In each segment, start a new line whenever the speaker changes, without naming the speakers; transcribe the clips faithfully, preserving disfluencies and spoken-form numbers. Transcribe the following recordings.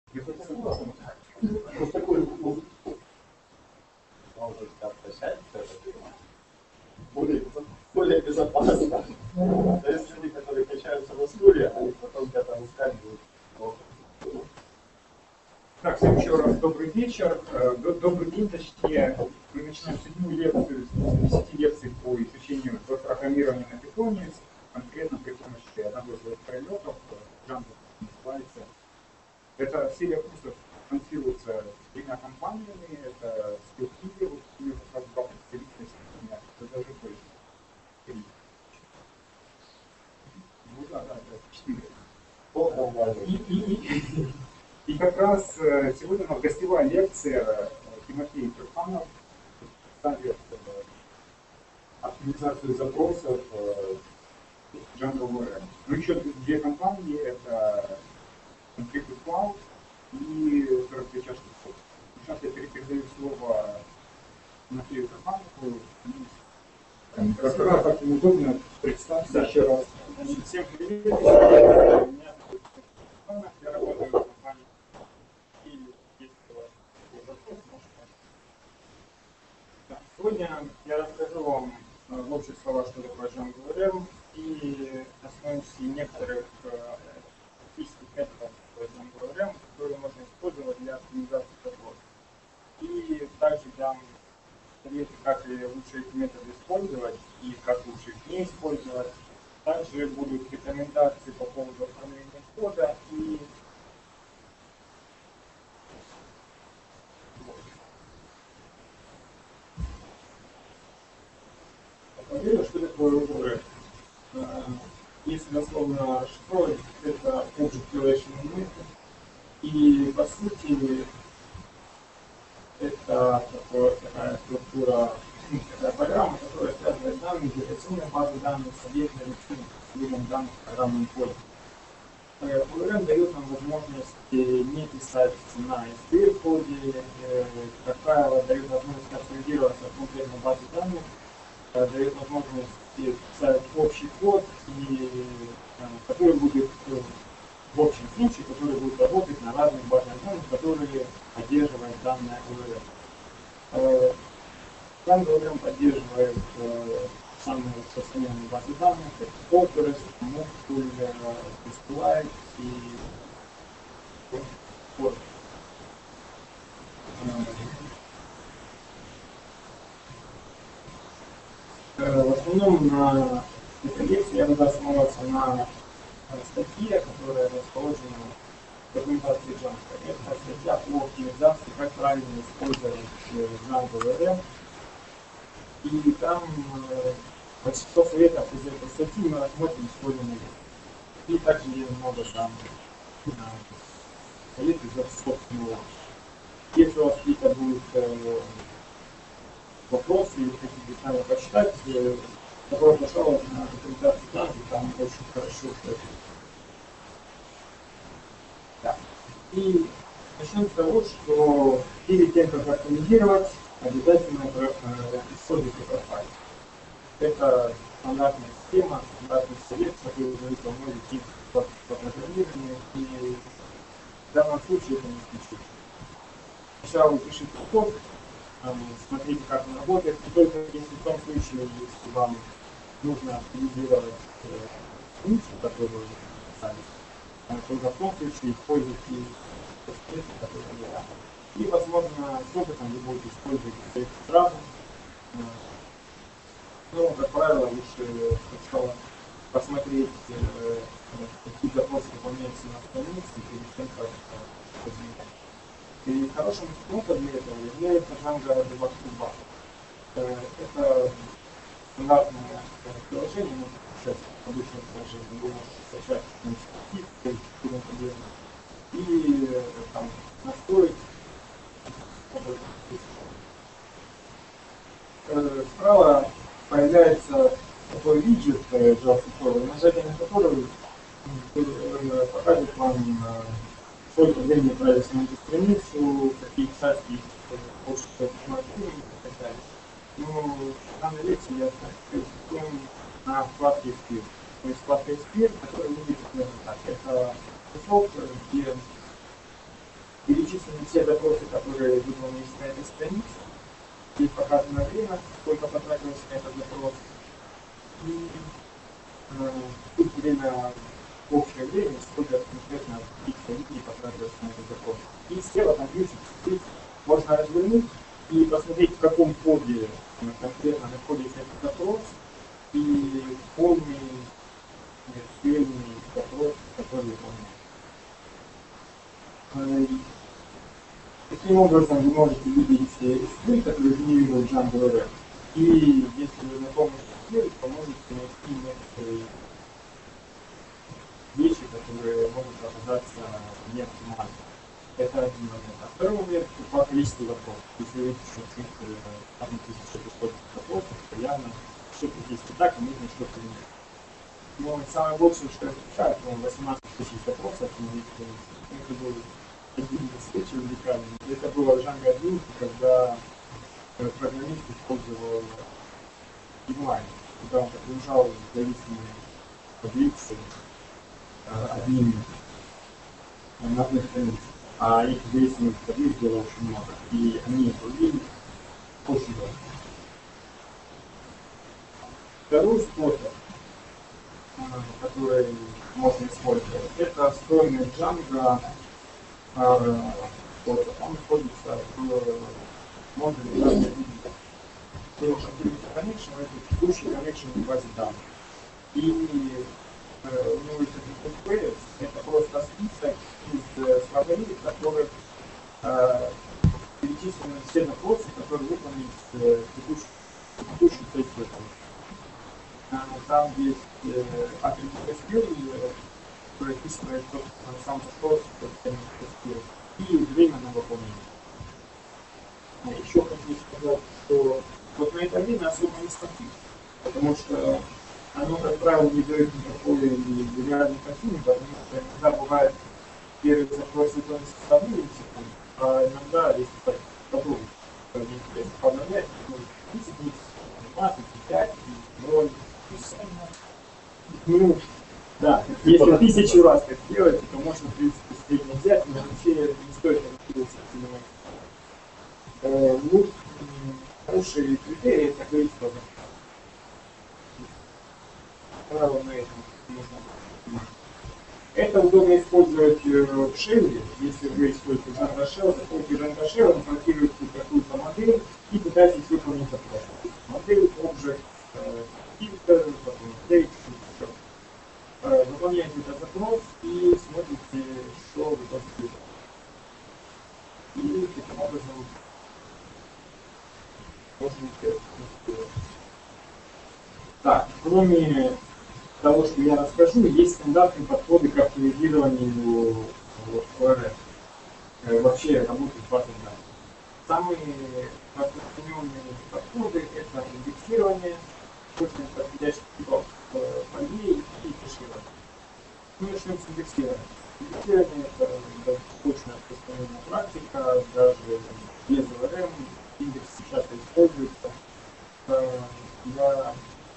Вот такой может как-то сядет, более, более безопасно. То есть люди, которые качаются на стуле, они потом когда выскальзывают.
Так, всем еще раз добрый вечер. Добрый день, точнее, мы начинаем седьмую лекцию из десяти лекций по изучению программирования на питоне, конкретно при помощи одного из пролетов, Django называется. Эта серия курсов финансируется тремя компаниями, это Skillkeeper, вот у них как раз два представительства, это даже больше. Три. Ну да, да, да, четыре. И, и, и, и как раз сегодня у нас гостевая лекция Тимофей Турханов, ставит оптимизацию запросов Django ви эр эм. Ну еще две компании, это Conflict Cloud и сорок две чашки кофе. Сейчас я передаю слово Тимофею Турханову. Расскажу, как ему удобно, представься еще раз. Всем привет, меня зовут Турханов, я работаю в компании. И если у вас вопрос, можете. Да. Сегодня я расскажу вам в общих словах, что такое Django ви эр эм, и остановимся некоторых практических методов Django ви эр эм, которые можно использовать для оптимизации запросов. И также дам советы, как лучше эти методы использовать и как лучше их не использовать. Также будут рекомендации по поводу оформления кода и Во-первых, что такое ви эр эм? Если дословно расшифровывать, это Object Relational Method. И по сути это такое, такая структура, такая программа, которая связывает данные, операционные базы данных с объектами, с видом данных в программном коде. ви эр эм дает нам возможность не писать на эс пи эл коде, как правило, дает возможность консолидироваться в конкретной базе данных, дает возможность писать общий код, и, который будет в общем случае, который будет работать на разных базах данных, которые поддерживает данная ви эр эм. Django ви эр эм поддерживает самые распространенные базы данных, это Postgres, MySQL, SQLite и Postgres. В основном на этой лекции я буду основываться на статье, которая расположена в документации Django. Это статья по оптимизации, как правильно использовать Django ви эр эм. И там большинство советов из этой статьи мы рассмотрим сегодня на лекции. И также я немного там советы за собственного. Если у вас какие-то будут вопросы или хотите с нами почитать, добро пожаловать на документацию Django, там очень хорошо все. Да. И начнем с того, что перед тем, как оптимизировать, обязательно используйте профайл. Это стандартная система, стандартный совет, который дают во многих типах по программированию, и в данном случае это не исключительно. Сначала вы пишите код, смотрите, как он работает, и только если в том случае, если вам нужно оптимизировать функцию, которую вы написали, только в том случае используйте процессы, которые есть. И, возможно, с опытом вы будете использовать их сразу. Но, как правило, лучше сначала посмотреть, какие запросы выполняются на странице, перед тем, как возникать. И хорошим инструментом для этого является Django Debug Toolbar. Это стандартное приложение, но сейчас обычное приложение, вы можете скачать какие-то и там настроить. Справа появляется такой виджет JavaScript, нажатие на который покажет вам, сколько времени отправились на эту страницу, какие царские больше всего и так далее. Но в данной лекции я скажу на вкладке Expert. То есть вкладка Expert, которая выглядит примерно так. Это кусок, где перечислены все запросы, которые выполнились на этой странице. Здесь показано время, сколько потратилось на этот запрос. И э, тут время, общее время, сколько конкретно каких-то людей потратилось на этот запрос. И слева там ключик, можно развернуть и посмотреть, в каком коде конкретно находится этот запрос и полный средний запрос, который выполняется. Таким образом, вы можете видеть скрипт, который генерирует Django.ref. И если вы знакомы с скриптом, то можете найти некоторые вещи, которые могут оказаться неоптимальными. Это один момент. А второй момент — по количеству запросов. Если вы ищете одну тысячу пятьсот запросов, то явно что-то здесь не так, и нужно что-то менять. Но самое большее, что я встречаю, это восемнадцать тысяч запросов, и это было один из случаев уникальный. Это было в Django один, когда программист использовал инлайн, когда он подгружал зависимые таблицы одним на одной странице. А этих зависимых таблиц было очень много, и они были очень долго. Второй способ, который можно использовать, это встроенный Django способ. Он находится в модуле Django. Connection — это текущий connection в базе данных. И у него есть один пейс, это просто список из словарей, в которых э, перечислены все запросы, которые выполнены с текущей сетью. Там есть э, атрибут эс кью эль, который описывает сам запрос, и время на выполнение. Еще хочу сказать, что вот на это время особо не статично, потому что оно, как правило, не дает никакой реальной картины, потому что иногда бывает первый запрос выполнится с одной секунды, а иногда, если так подумать, что если обновлять, то десять, двадцать, пять, ноль, ну, да, если тысячу раз так делать, то можно, в принципе, средний взять, но вообще не стоит раскидываться сильно. Ну, хорошие критерии — это количество. Правило на этом нужно. Это удобно использовать в шелле, если вы используете Django Shell, заходите в Django Shell, импортируете какую-то модель и пытаетесь выполнить запрос. Модель, object, filter, потом state, все. Выполняете этот запрос и смотрите, что вы поступите. И таким образом можете. Так, кроме того, что я расскажу, есть стандартные подходы к оптимизированию о эр эф, вообще работы с базой данных. Самые распространенные подходы — это индексирование, точно подходящих типов полей и кэширование. Ну, начнем с индексирования. Индексирование — это достаточно распространенная практика, даже без о эр эм индекс часто используется для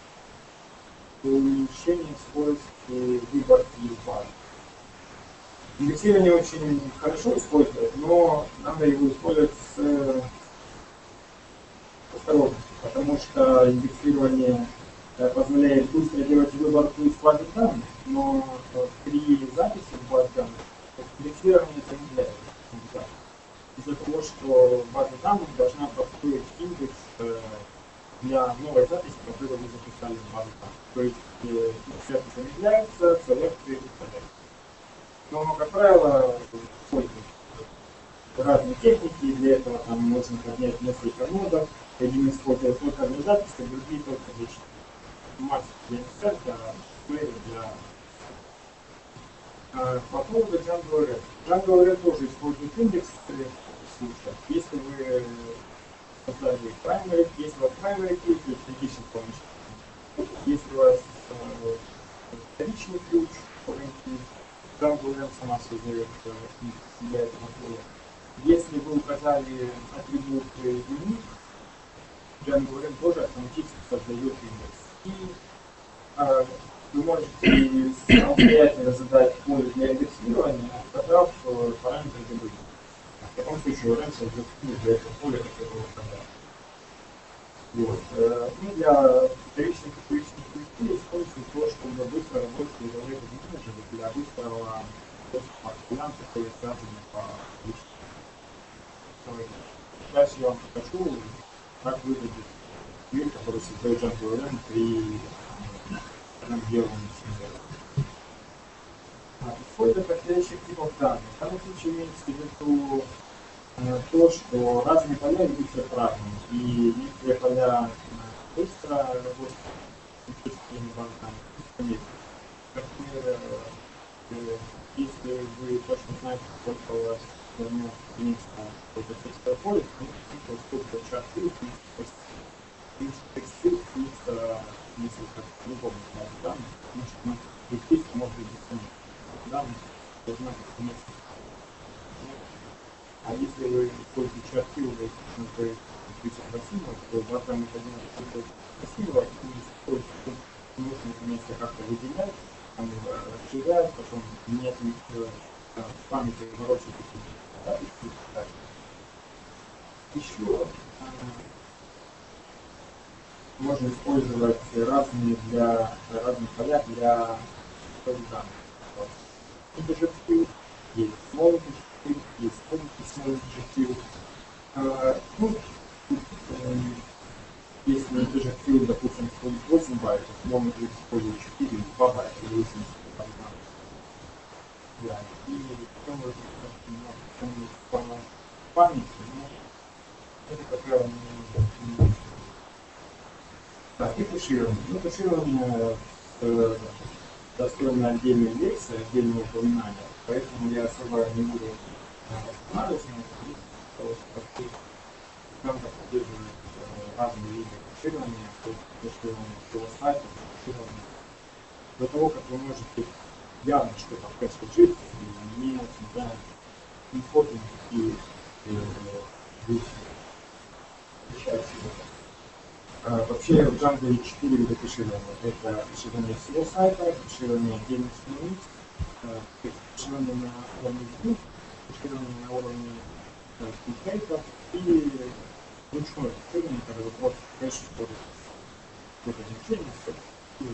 улучшения скорости выборки баз. Индексирование очень хорошо использовать, но надо его использовать с осторожностью, потому что индексирование позволяет быстро делать выборку из базы данных, но при записи в базу данных индексирование замедляет. Из-за того, что база данных должна построить индекс для новой записи, которую вы записали в базу данных. То есть индексация замедляется, селекция выставляется. Но, как правило, используют разные техники, для этого там можно поднять несколько нодов, один использует только для записи, другие только для макс для инсерта, плеер для... А, по поводу Django.ref. Django.ref тоже использует индекс в случаях. Если вы создали primary, если у вас primary key, то есть статичный помощник. Если у вас э, вторичный ключ, Django.ref сама создает для этого поля. Если вы указали атрибут unique, Django.ref тоже автоматически создает индекс. И э, вы можете самостоятельно задать поле для индексирования, указав параметры добавки. В таком случае раньше уже для этого поля, которое управляет. Вот. Ну, для вторичных и первичных коллективов используется то, чтобы быстро работать в узловых менеджерах для быстрого доступа к полям, которые связаны по личности. Сейчас я вам покажу, как выглядит мир, который создает Django эл эм при транслировании символа. Используя подходящих типов данных. В данном случае имеется в виду то, что разные поля идут по-разному, и некоторые поля быстро работают с такими банками. Например, если вы точно знаете, сколько у вас займет единица какое-то текстовое поле, то сколько час и тексты длится несколько другого данных, потому что текст может быть бесконечным. Данных должна быть бесконечным. А если вы используете чат филды, например, список красивых, то завтра мы пойдем использовать красивого, и используем нужно место как-то выделять, там расширять, потом нет в памяти ворочать такие. Еще можно использовать разные для разных поля для данных. Это же есть small есть small field. Ну, если integer field, допустим, восемь байтов, можно использовать четыре или два байта, или восемь да. И потом по памяти, ну, это как правило не... Так, и кэширование. Ну, кэширование э, достроено отдельной лекции, отдельные упоминания, поэтому я особо не буду останавливаться на это, потому что там поддерживают разные виды кэширования, кэширование всего сайта, кэширование. До того, как вы можете явно что-то в кэше жить, не центрально, не входим такие вещи. Вообще в Django есть четыре вида кэширования. Это кэширование всего сайта, кэширование отдельных страниц, кэширование на уровне звук, кэширование на уровне темплейтов и ручное кэширование, когда вы просто кэшите какое-то значение и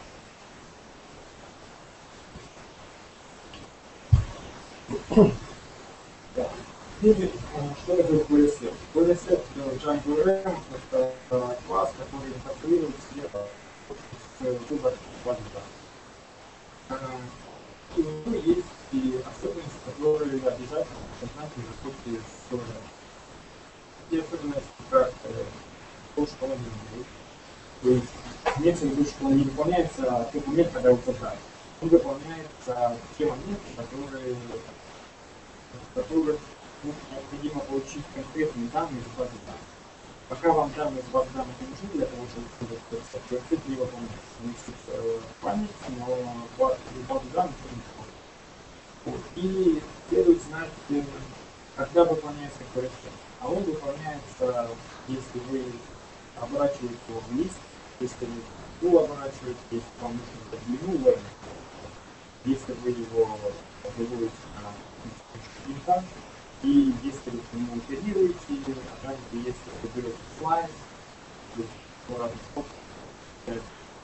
Теперь, что такое query-set? query-set в Django эл эм это класс, который инкорпорирует в себе выбор базы данных. И у него есть и особенности, которые обязательно знать уже после создания. И особенности, как то, что он не делает. То есть, имеется в виду, что он не выполняется тот момент, когда его создали. Он выполняется те моменты, которые, которые необходимо получить конкретные данные из базы данных. Пока вам данные из базы данных не нужны для того, чтобы создать то это не выполняется. Он ищет память, но базу данных не выполняется. И следует знать, когда выполняется query-set. А он выполняется, если вы оборачиваете его в лист, если вы ну, оборачиваете, если вам нужно длину лэм, если вы его выводите на интант, и если вы к нему итерируете, а также если вы берете слайд, то разный способ.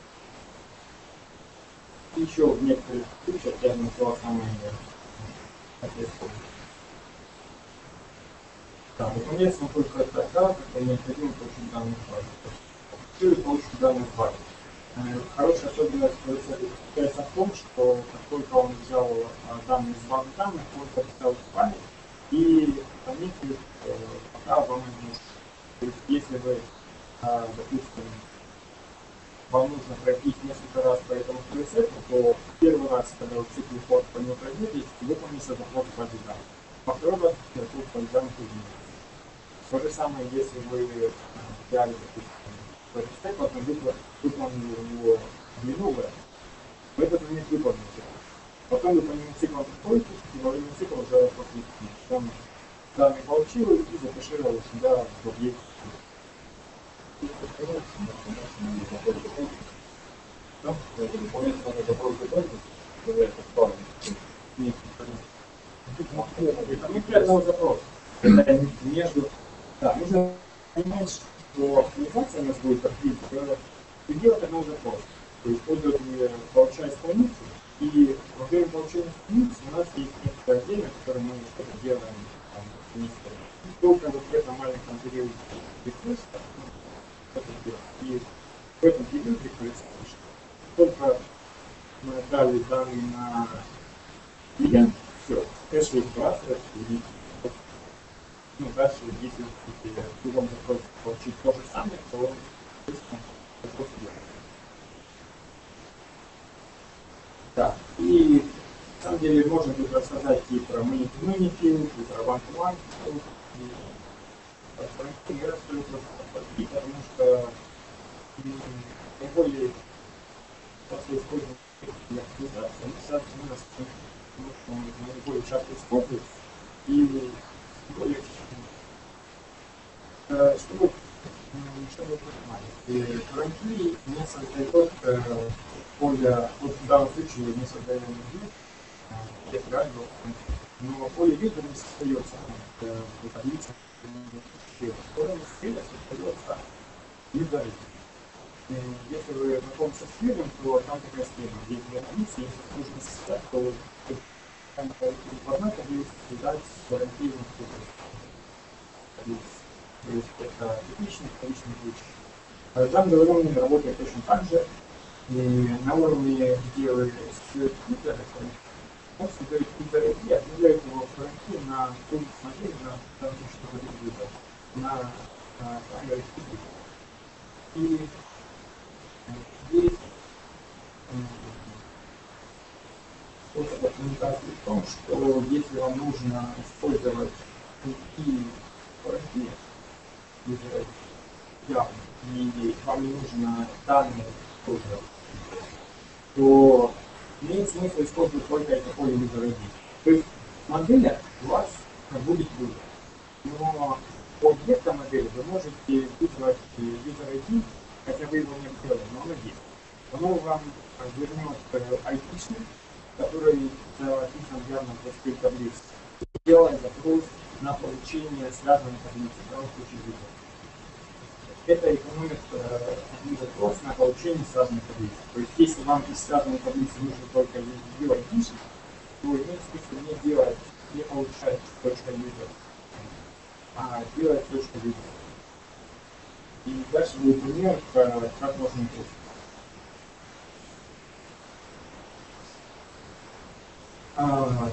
Еще в некоторых случаях я назвал самые ответственные. Да, выполняется он только тогда, когда необходимо получить данные в базе. Или получить данные в базе. Хорошая особенность заключается в том, что как только он взял данные из базы данных, он записал в память и хранитель пока вам не нужен. То есть если вы, допустим, вам нужно пройтись несколько раз по этому query-set, то первый раз, когда вы цикл ход по нему пройдетесь, выполните запрос в базе данных. Во второй раз цикл по данным изменится. То же самое, если вы взяли, допустим, query-set, потом выполнили его длину, в этот момент выполните. Потом вы по нему циклом приходите, и во время цикла уже после там данные получил и закэшировал себя в объект. Нет, конкретного запроса. Это между... Да, нужно понимать, что оптимизация у нас будет открыть делать одно уже просто. То есть пользователь получает страницу, и во время получения страницы у нас есть некоторое время, которое мы что-то делаем там, вместе. И только вот в этом маленьком периоде рефреша что-то делаем. И в этом периоде рефреша только мы отдали данные на клиент, все, кэшевый оператор, и ну, дальше, если в другом запросе получить то же самое, то он запрос делает. Так, и на самом деле можно тут рассказать и про Community, и про One-to-One, и про фронтин, я расскажу просто про фронтин, потому что наиболее часто используем для оптимизации. Мы сейчас мы расскажем, потому что он наиболее часто используется, и более чтобы чтобы понимать, фронтин не создает поле, вот в данном случае не создаем вид, но поле вида не создается, таблица, в котором стиле создается вида. Если вы знакомы со стилем, то там такая схема, где для таблицы, если нужно создать, то в одной таблице создать гарантированную таблицу. То есть это типичный, вторичный ключ. Там говорим, работает точно так же. И на уровне, где вы существует Twitter, он создает Twitter и объявляет его в карантин на том смотрели, на том, что вы видите, на камеры Twitter. И здесь способ коммуникации в том, что если вам нужно использовать и карантин, явно, и вам не нужно данные, то имеет смысл использовать только это поле user ай ди. То есть модель у вас будет выбор. Но по объектам модели вы можете вызвать user ай ди, хотя вы его не сделали, но оно есть. Оно вам вернет айтишник, который записан явно в эс ку эль таблице, делает запрос на получение связанной таблицы, в данном случае выбора. Это экономит э, запрос на получение связанной таблицы. То есть, если вам из связанной таблицы нужно только сделать ниже, то имеет смысл не делать, не получать точка user, а делать точка user. И дальше будет пример, как можно использовать. А,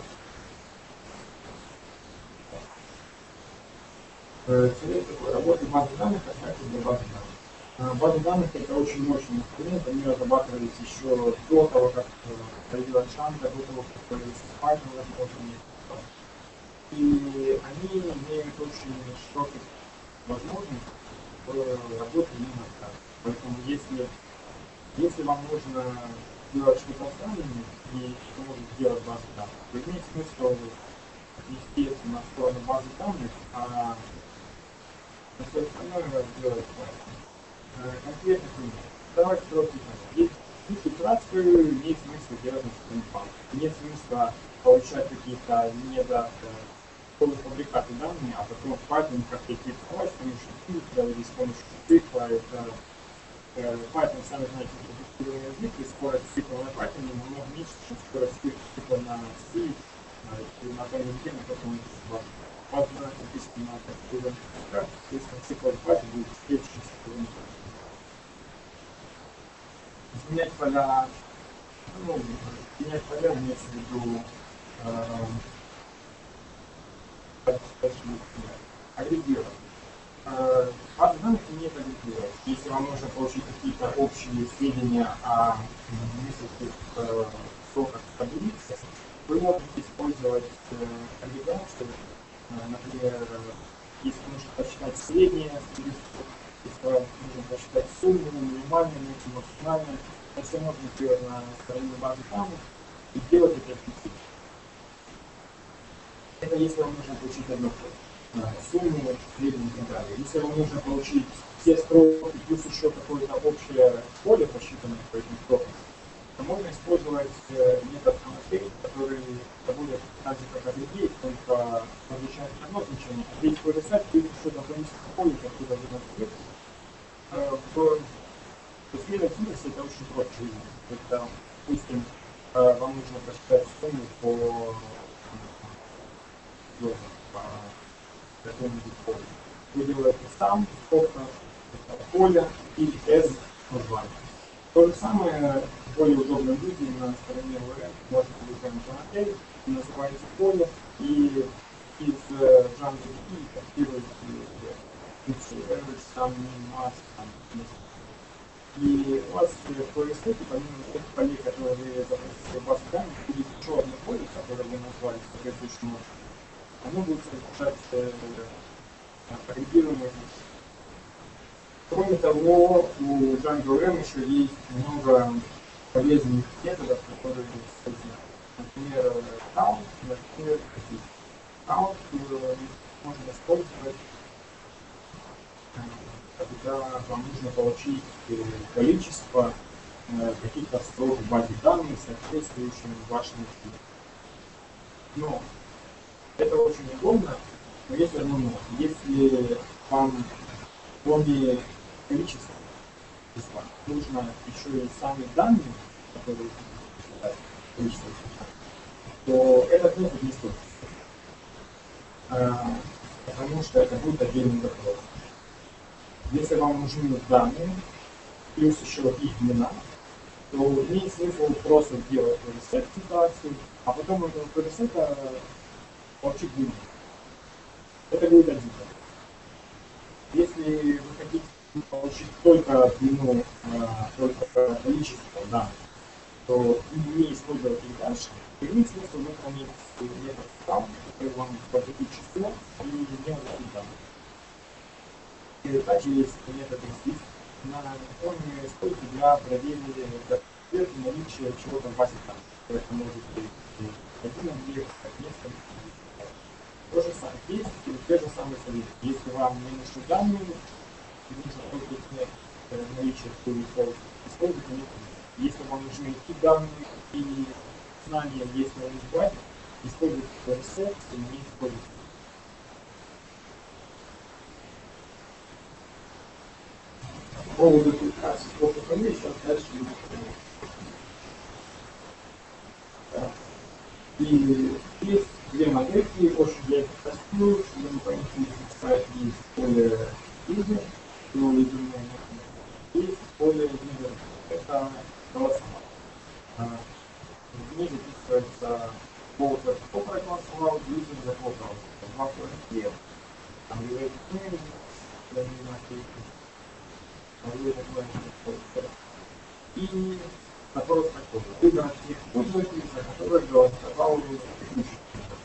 совет такой, работы базы данных, а также для базы данных. База данных это очень мощный инструмент, они разрабатывались еще до того, как появилась Django, до того, как появился Python возможно. И они имеют очень широкие возможности в работе именно так. Поэтому если, если вам нужно делать что-то с данными и что может сделать база данных, то имеет смысл нести это на сторону базы данных, а на все остальное делать конкретно. Давайте просто есть фильтрацию, имеет смысл делать на сторону. Нет смысла получать какие-то недо полуфабрикаты данные, а потом в Python как-то их фильтровать с помощью фильтра или с помощью цикла. Это Python, сами знаете, продуктивный язык, и скорость цикла на Python намного меньше, чем скорость цикла на C, на том языке, на котором он Python написано на таком языке, соответственно, цикл в Python будет быстрее, чем цикл. Изменять поля, ну, изменять поля имеется в виду агрегировать. База данных умеет агрегировать. Если вам нужно получить какие-то общие сведения о нескольких соках таблицы, вы можете использовать агрегацию. Например, если нужно посчитать среднее, если вам нужно посчитать сумму, минимальную, максимальную, это все можно сделать на стороне базы данных и делать это эффективно. Это если вам нужно получить одну сумму, среднюю и так далее. Если вам нужно получить все строки плюс еще какое-то общее поле, посчитанное по этим строкам, то можно использовать метод annotate, который будет так же как aggregate, только различает одно значение, а то сумма активности это очень просто выявить. Это, допустим, вам нужно посчитать сумму по, по какому-нибудь полю. Вы делаете сам, сколько поля и S название. То же самое в более удобном виде на стороне ВР можно выполнить модель, называете поле и из Django и копируете там масс, там, и у вас по ресурсу, помимо тех полей, которые вы запросите в базу данных, будет еще одно поле, которое вы назвали соответствующим ночью. Оно будет содержать э, агрегируемые. Кроме того, у Django эм еще есть много полезных методов, которые используют. Например, count, например, count можно использовать, когда вам нужно получить количество каких-то строк в базе данных, соответствующим вашим учетам. Но это очень удобно, но есть одно но. Если вам кроме количества числа нужно еще и сами данные, которые количество числа, то этот метод не стоит. А, потому что это будет отдельный запрос. Если вам нужны данные, плюс еще их длина, то имеет смысл просто сделать ресет ситуации, а потом этого ресета получить длину. Это будет один. Если вы хотите получить только длину, только количество данных, то не использовать их дальше, имеет смысл выполнить метод сам, который вам подводит число и сделать их данные. И также есть метод exist, он используется для проверки наличия чего-то в базе данных. Это может быть один объект, как несколько. То же самое, есть те же самые советы. Если вам не нужны данные, нужно только снять наличие какой-то, используйте метод. Если вам нужны и данные, и знания, если вы не базе, используйте reset и не используйте.
По поводу публикации сколько полей, сейчас дальше будет.
И есть две модельки, очень я их тестирую, чтобы вы поняли, сайт есть поле Easy, его ледяное, есть поле Easy, это голосование. В ней записывается полтора operating слова, Easy за полтора, два поля слева. Там related name, для меня и запрос такой. Выбрать тех пользователей, за которые голосовал текущий.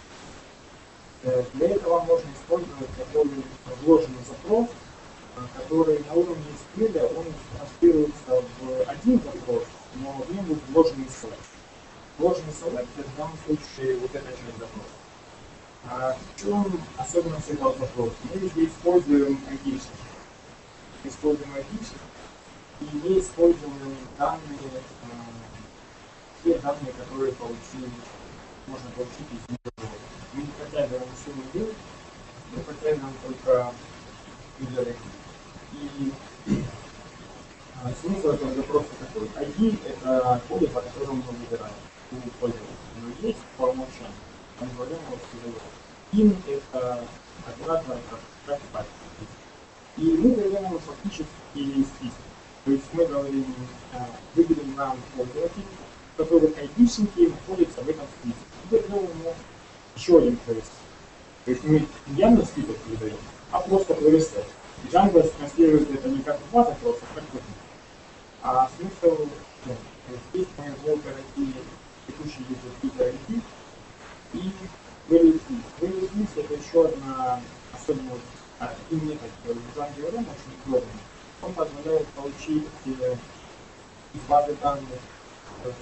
Для этого можно использовать такой вложенный запрос, который на уровне эс кью эль он транслируется в один запрос, но в нем будет вложенный select. Вложенный select это в данном случае вот эта часть запроса. А в чем особенность этого запроса? Мы здесь используем айдишник. Используем айдишник и не используем данные, э, те данные, которые получили, можно получить из него. Мы не подтягиваем сумму дел, мы подтягиваем только user ай ди. И э, смысл этого запроса такой. ай ди это поле, по которому мы выбираем у пользователя. Но есть по умолчанию. Мы говорим его всего. Ин это оператор, как патч. И мы даем ему фактически список. То есть мы говорим, выберем нам пользователей, которые айдишники находятся в этом списке. И даем ему еще один квест. То есть мы не явно список выдаем, а просто квест. Django транслирует это не как два запроса, а как один. А смысл, ну, здесь мы его гарантии текущий user ай ди и value list. Value list это еще одна особенность. А, и метод в Django эм очень удобный. Он позволяет получить э, из базы данных э,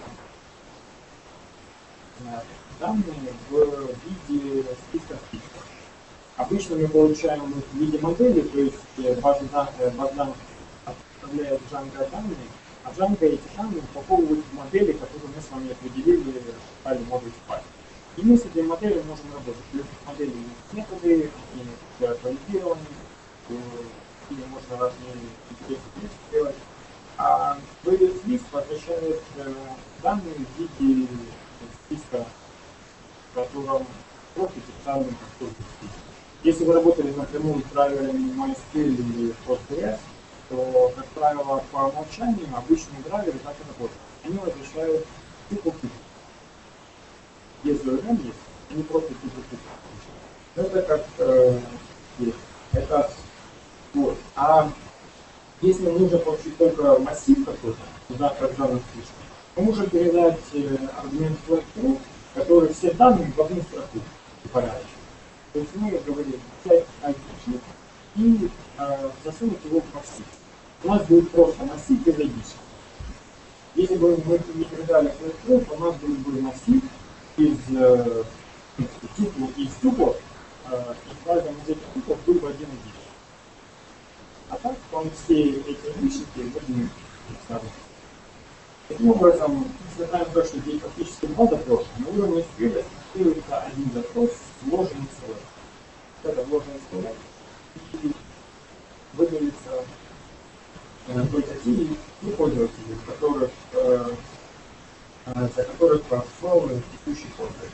данные в виде списка списков. Обычно мы получаем их в виде модели, то есть э, база, э, база данных оставляет Django данные, а Django эти данные упаковывают в модели, которые мы с вами определили в файле model file. И мы с этой моделью можем работать. Плюс модели есть методы, какие-нибудь валидирования, или можно разные интересы сделать. А вывод лист возвращает э, данные в виде списка, в котором профиль представлен как только список. Если вы работали напрямую с драйверами MySQL или Postgres, то, как правило, по умолчанию обычные драйверы так и работают. Они возвращают типу типа. Если ОРМ есть, они просто типу типа. Это как э, есть. Это вот. А если нужно получить только массив какой-то, куда программно спишем, мы можем передать э, аргумент flat, который все данные в одну строку порядочно. То есть мы говорим взять ай ди и э, засунуть его в массив. У нас будет просто массив без ай ди. Если бы мы не передали flat, то у нас будет бы массив из э, тупла из тупла, э, и каждому из этих туплов был бы один ай ди. А так он все эти личники будем ставить. Таким образом, несмотря на то, что здесь фактически два запроса, на уровне эс ку эль фиксируется один запрос с вложенным слоем. Это вложенный слой и выделится э, только те, те пользователи, которых, э, э, за которых прословлен текущий пользователь.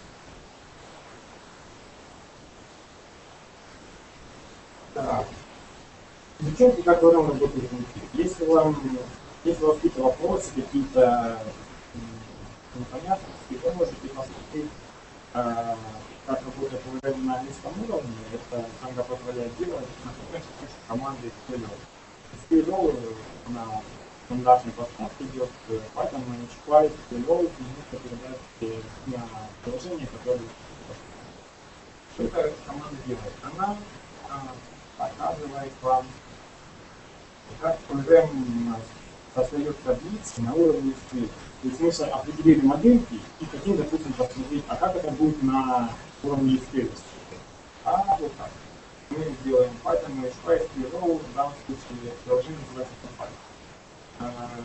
Так. Изучайте, как ОРМ работает внутри. Если вам, если у вас какие-то вопросы, какие-то непонятности, вы можете посмотреть, э, как работает ОРМ на английском уровне. Это Django позволяет делать, например, с командой эс ку эль. эс ку эль на стандартной подставке идет Python, ManageFly, эс ку эль, и можно передать на приложение, которое... Что эта команда делает? Она показывает вам, как ОРМ создает таблицы на уровне эс ку эль. То есть мы определили модельки и хотим, допустим, посмотреть, а как это будет на уровне эс ку эль. А вот так. Мы сделаем Python, ManageFly, эс ку эль, в данном случае приложение называется Python.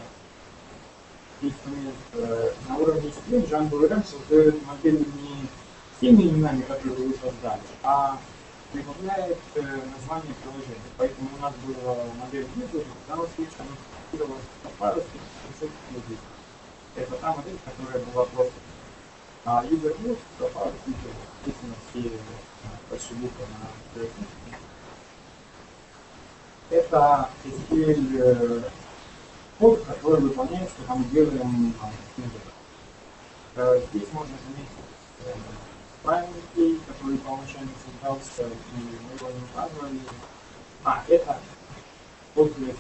Инструмент на уровне эс ку эль Django ОРМ создает модель не теми именами, которые вы создали, а прибавляет э, название приложения. Поэтому у нас была модель user, в данном случае она фиксировалась по парусу людей. Это та модель, которая была просто. А user was по парусу user. Естественно, все большие буквы на приложении. Это эс ку эль код, который выполняется, когда мы делаем user. Здесь можно заметить памяти, который по умолчанию создался, и мы его не указывали. А, это PostgreSQL.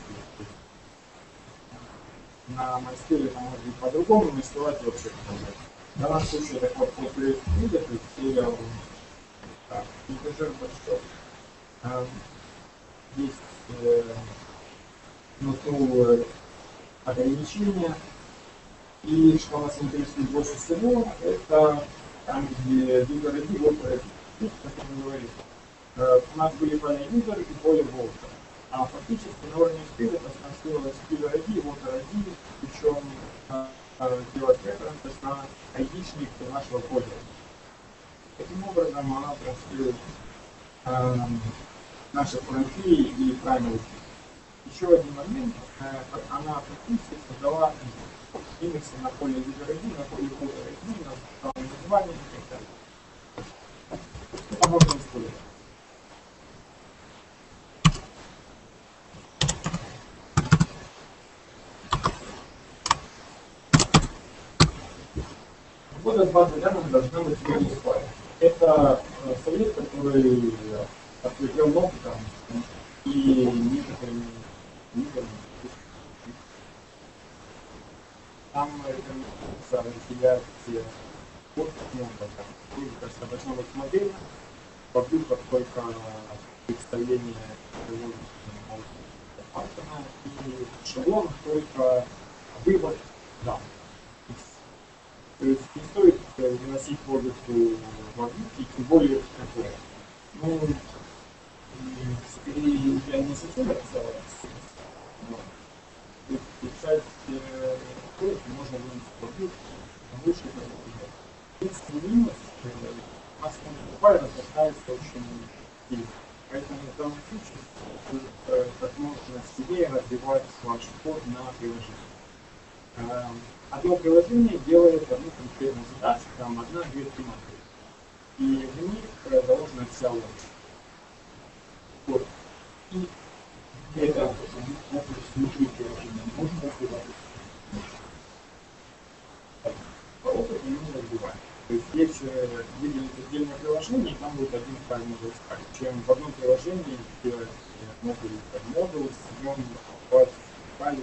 На MySQL это может быть по-другому, но скрывать вообще по-другому. В данном случае это код PostgreSQL, то есть serial, так, integer подсчет. Есть э, внутри ограничения. И что нас интересует больше всего, это там, где user ай ди, water ай ди. Как я говорил, э, у нас были поле user и поле water. А фактически на уровне эс ку эль это транслировалось user ай ди и water ай ди, причем э, э, делать референс на ай ди-шник нашего пользователя. Таким образом она транслирует э, наши фронты и primary. Еще один момент, э, она фактически создала индексы на поле user ай ди, на поле water ай ди, на название и так далее. Это можно использовать. Вот эта база данных должна быть unified. Это совет, который определен опытом и некоторыми видами. Там разделяют все подписи, кажется, должна быть модель, подбивка только представление Python и шаблон только вывод данных. То есть не стоит выносить логику в объекте, тем более такое. Ну, скорее, я не совсем описал, писать код можно вынести в объект, лучше это сделать. Единственный минус, у нас файл касается очень сильно. Поэтому в данном случае вы э, как можно скорее развивать ваш код на приложение. Э, одно приложение делает одну конкретную задачу, там одна, две, три модели. И в них э, заложена вся логика. Вот. И это внутри приложения можно развивать. По опыту не развивать. То есть если выделить отдельное приложение, там будет один файл модуль файл, чем в одном приложении сделать модуль модуль, с нем покупать файлы.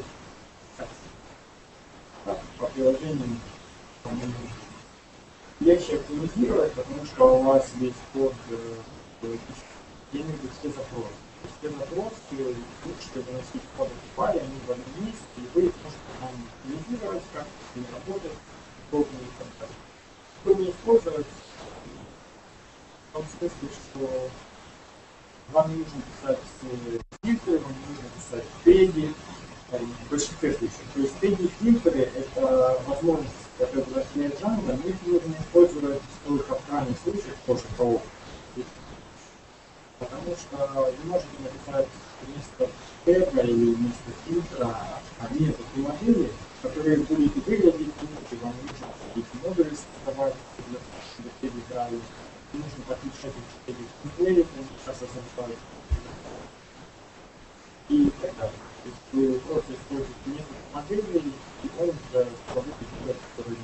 По приложениям легче оптимизировать, потому что у вас весь код где-нибудь все запросы. Все запросы лучше выносить коды в файле, они в одном месте, и вы можете там оптимизировать, как с ними работать, долго не контакт. Чтобы не использовать в том смысле, что вам не нужно писать фильтры, вам не нужно писать теги, в большинстве случаев. То есть теги и фильтры — это возможность, которая разделяет жанр, но их нужно использовать только в крайних случаях, тоже по опыту. Потому что вы можете написать вместо тега или вместо фильтра метод и модели, которые будете выглядеть лучше, вам нужно какие-то модули создавать для теги правил, нужно подключать эти теги к темплейту, сейчас я записываю, и так далее. То есть вы просто используете метод модели, и он уже работает тег, который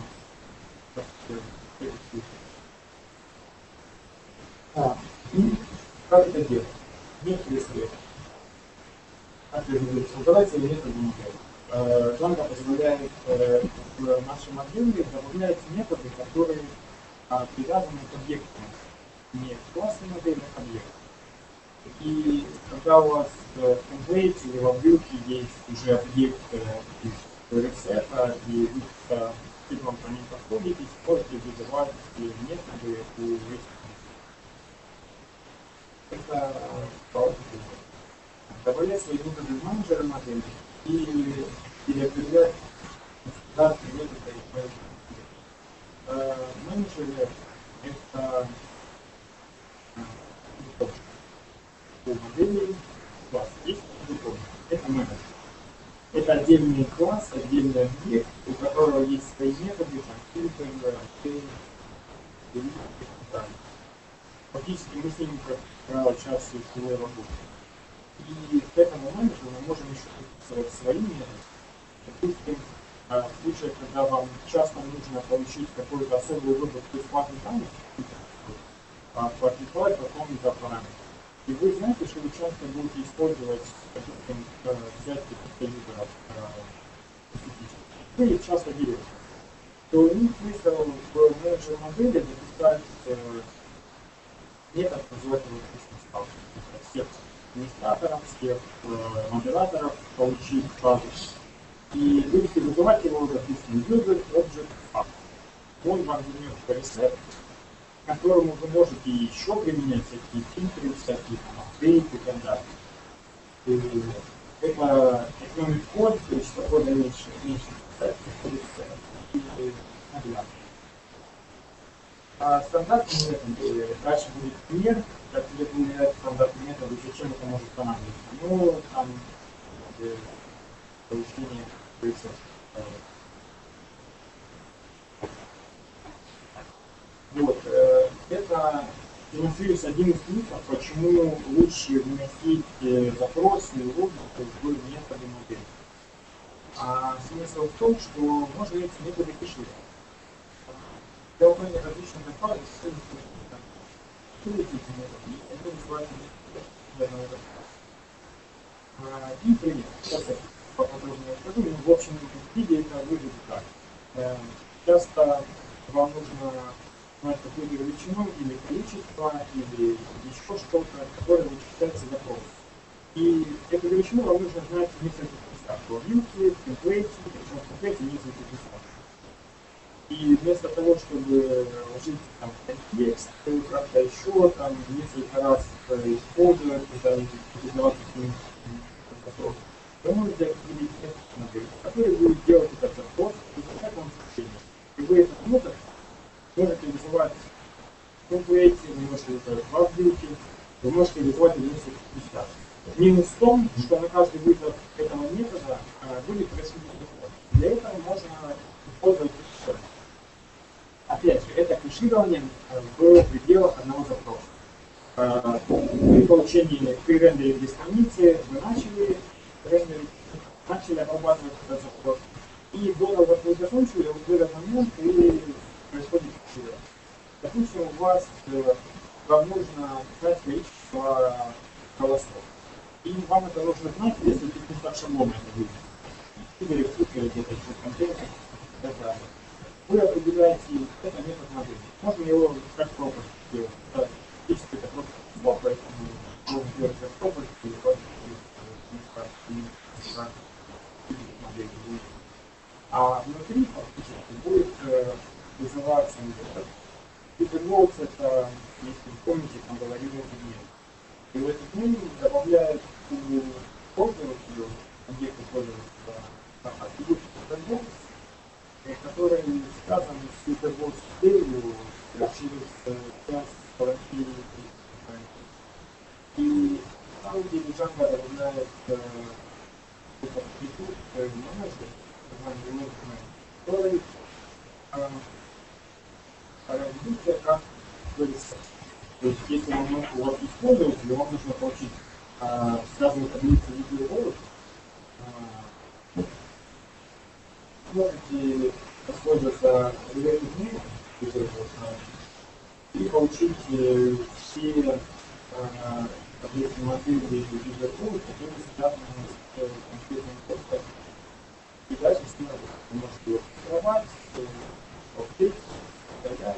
а, и как это делать? Некоторые советы. Как я говорю, создавайте методы модели. Django позволяет э, в нашей модели добавлять методы, которые а, привязаны к объектам, не к классной модели, а к объектам. И когда у вас э, в темплейте или в обвилке есть уже объект э, из ресета, и вы с фильмом по ним подходите, можете вызывать методы у этих. Это добавлять свои методы в менеджеры модели или, или определять стандартные методы. Э, менеджеры — это у модели класс есть диплом. Это менеджер. Это отдельный класс, отдельный объект, у которого есть свои методы, там, фильтры, теги, и так далее. Фактически мы с ними, как правило, чаще всего работаем. И к этому менеджеру мы можем еще подписывать свои методы. Допустим, в случае, когда вам часто нужно получить какой-то особый выбор бесплатных данных, подписывать по какому-то параметру. И вы знаете, что вы часто будете использовать, допустим, взять каких-то юзеров, вы их часто делаете, то у них смысл в менеджер модели записать метод, называть его стал. Всех администраторов, всех э, модераторов получить базу. И будете вызывать его, допустим, user object app. Он вам вернет ресет, к которому вы можете еще применять всякие фильтры, всякие апдейты и так далее. И это экономит код, то есть кода меньше, меньше и наглядно. А стандартный метод, дальше будет пример, как тебе применяют стандартный метод, и зачем это может понадобиться. Ну, там, где получение ресурсов. Вот, э, это демонстрируется один из плюсов, почему лучше вносить э, запросы и логику в методы модели. А смысл в том, что можно эти методы кэшировать. Для выполнения различных запросов все и пример. Сейчас я поподробнее расскажу. В общем виде это выглядит так. Э, часто вам нужно знать какую-то величину или количество, или еще что-то, которое вычисляется запрос. И эту величину вам нужно знать в нескольких местах. В вилке, в темплейте, причем в темплейте нескольких местах. И вместо того, чтобы ложить там контекст, как-то еще там несколько раз использовать, когда признаваться с ним запрос, вы можете определить метод, который будет делать этот запрос и писать вам сообщение. И вы этот метод можете вызывать в темплейте, вы можете вызывать в обвилке, вы можете вызывать в Минус в том, что на каждый вызов этого метода э, будет происходить доход. Для этого можно использовать кэширование. Опять же, это кэширование в пределах одного запроса. Э, при получении, при рендеринге страницы вы начали рендерить, начали обрабатывать этот запрос. И до того, как вы закончили, вот в этот момент и происходит кэширование. Допустим, у вас э, вам нужно знать количество голосов. И вам это нужно знать, если вы не шаблоны это видите. Или в цифре где-то через контейнер. Это вы определяете это метод модели. Можно его как пропасть сделать. Да, фактически это просто два, поэтому можно сделать как пропасть и модель. А внутри фактически будет э, вызываться метод. Гипернолс это, если вы помните, там говорили о дне. И в этот день добавляет у пользователя, объекта пользователя, атрибут Superbox, который связан с Superbox целью через часть фотографии. И на самом деле Django добавляет этот атрибут менеджер, который характеризуется как вырезка. То есть, если вам нужно у вас есть пользователь, вам нужно получить а, связанную таблицу видео голос, а, можете воспользоваться релейным и получить э, все а, таблицы модели видео голос, которые связаны с э, конкретным кодом. И дальше с ним вы можете его фильтровать, обтечь, удалять,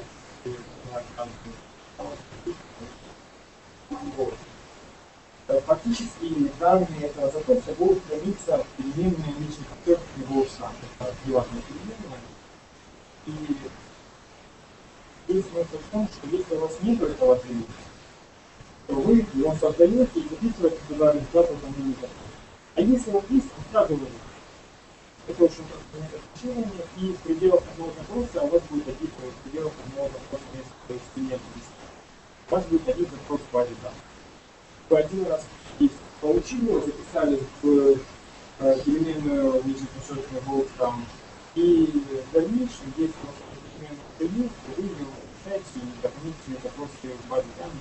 вот. Фактически данные этого запроса будут храниться в переменной личных актеров любого сам. Это приватная переменная. И здесь смысл в том, что если у вас нет этого атрибута, то вы его создаете и записываете туда результат этого. А если он есть, то сразу вы. Это очень простое метод обучения, и в пределах одного запроса у вас будет один в пределах одного запроса несколько экспериментов. У вас будет один запрос в базе данных. Вы один раз получили его, записали в э, переменную нижнепросчетную волк там, и в дальнейшем, если у вас переменную переменную, вы его записаете и дополнительные запросы в базе данных.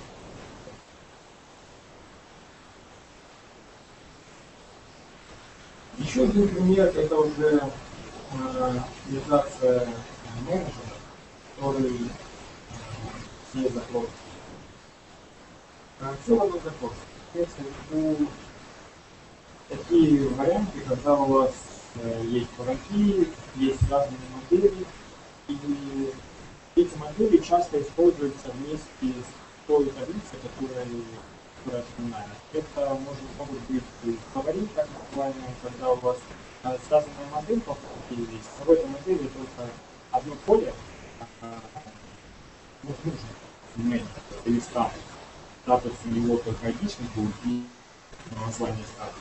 Еще один пример – это уже э, реализация менеджера, который э, все запросы. Все в одном запросе. У такие варианты, когда у вас э, есть фотографии, есть разные модели, и эти модели часто используются вместе с той таблицей, которая основная. Это может, могут быть фаворит, так называемые, когда у вас э, связанная модель по фотографии есть. В этой модели только одно поле э, вот нужно менять или статус. Статус у него только одиничный будет и название статуса.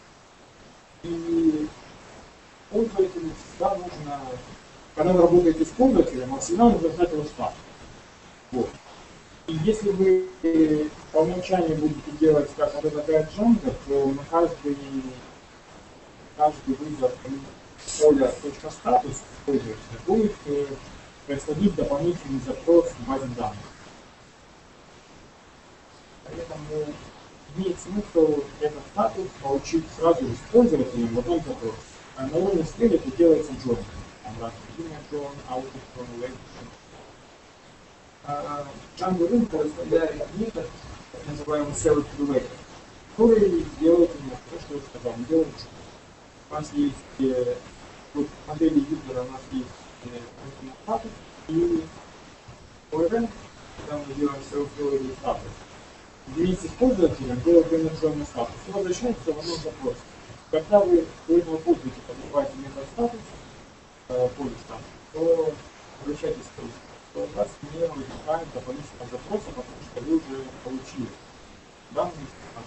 И пользователю всегда нужно, когда вы работаете с пользователем, вам всегда нужно знать его статус. Вот. И если вы по умолчанию будете делать, как вот такая Django, то на каждый, каждый вызов поля .статус пользователя будет происходить дополнительный запрос в базе данных. Поэтому имеет смысл этот статус получить сразу с пользователем в одном запросе. А на уровне скеля это делается join. Там разные имя join, auto join, late. Django Run представляет метод, так называемый select to later, который делает именно то, что я сказал, он делает join. У нас есть э, вот в модели юзера у нас есть э, статус и о эр эм, когда мы делаем select to later статус. Вместе с пользователем делать информационный статус и возвращается в одном запросе. Когда вы у этого пользователя покупаете метод статус, э, поле статус, то обращайтесь к пользователю. То вас не выпускает дополнительного запроса, потому что вы уже получили данные статус.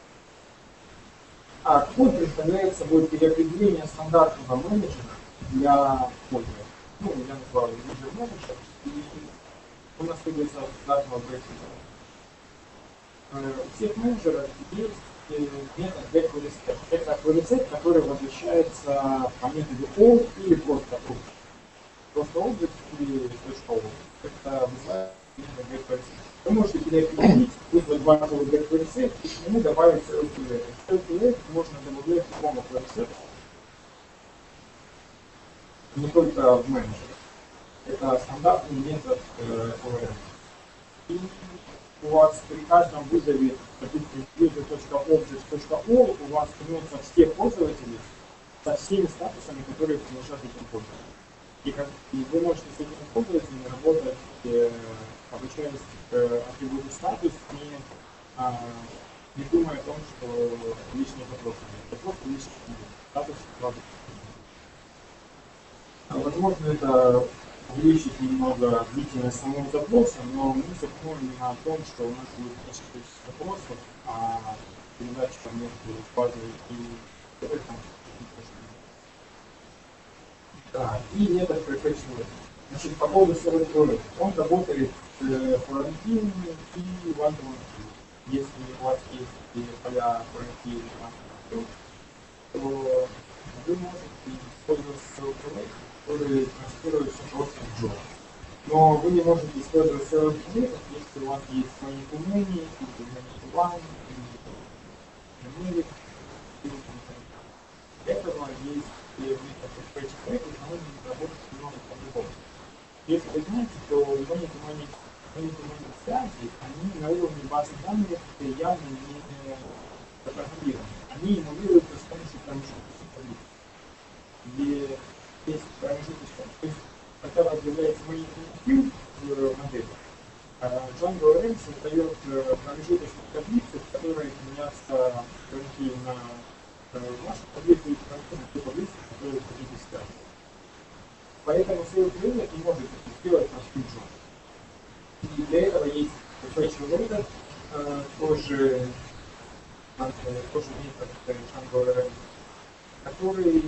А код представляет собой переопределение стандартного менеджера для пользователя. Ну, я назвал его user менеджер, и у нас появится стандартного брейкинга. У всех менеджеров есть э, метод getQuerySet. Это queryset, который возвращается по методу all или просто object. Просто object или .all. Это вызывает метод getQuerySet. Вы можете переопределить, вызвать базовый getQuerySet и к нему добавить CellQuery. CellQuery можно добавлять к любому queryset, не только в менеджере. Это стандартный метод э, о эр эм. И у вас при каждом вызове, допустим, user.object.all у вас становятся все пользователи со всеми статусами, которые принадлежат этим пользователям. И, как, и вы можете с этими пользователями работать, э, обучаясь к атрибуту статус, не, а, не думая о том, что лишние запросы. Это просто лишний статус статус. Возможно, это увеличить немного длительность самого запроса, но мы сэкономим на том, что у нас будет меньше количество запросов, а передача между базой и это. Да, и метод perfection. Значит, по поводу сервера, он работает с флорентинами и вантовым. Если у вас есть поля флорентин или вантовым, то вы можете использовать сервер, который транслируется просто в джоу. Но вы не можете использовать сервер, если у вас есть money-to-many, или money-to-one, или numeric. Для этого есть метод perfection, но он не работает немного по-другому. Если вы знаете, то money-to-many связи, они на уровне базы данных явно не запрограммированы. Они эмулируются с помощью промежуточных, где есть промежуточная, то есть когда объявляется money-to-many в модели, Django эр эм создает промежуточную таблицу, в которой хранятся рамки на вашу таблицу и рамки на ту таблицу, которую вы хотите ставить. Поэтому свой клиент не может сделать простым джон. И для этого есть perfection метод, тоже, тоже метод Django эр эм, который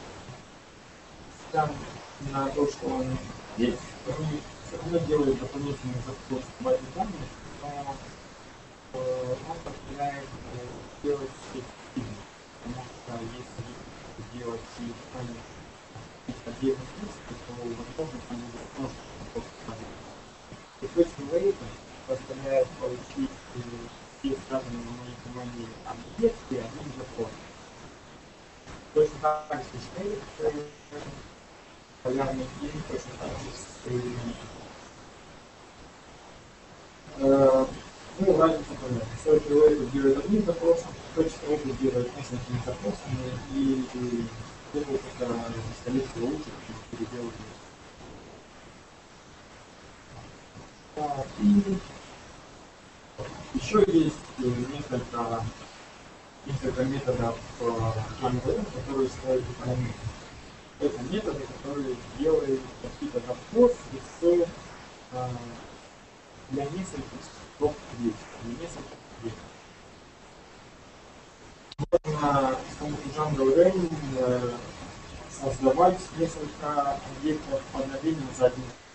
там на то, что он есть, он все равно делает дополнительный запрос в базе данных, но э, он позволяет э, сделать эффективно, потому что если делать и отдельных списков, то возможно они тоже просто perfection rate позволяет получить все связанные на моей объекты один запрос. Точно так же шейк, полярный фильм, точно так же с ну, разница понятна. Все человек делает одним запросом, точно опыт делает несколькими запросами и делает это столетие лучше, чем переделывать. И еще есть несколько, несколько методов Django, которые стоят выполнять. Это методы, которые делают какие-то запросы с, э, для нескольких строк вещей, для нескольких вещей. Можно с помощью Django эр эм э, создавать несколько объектов одновременно за одним.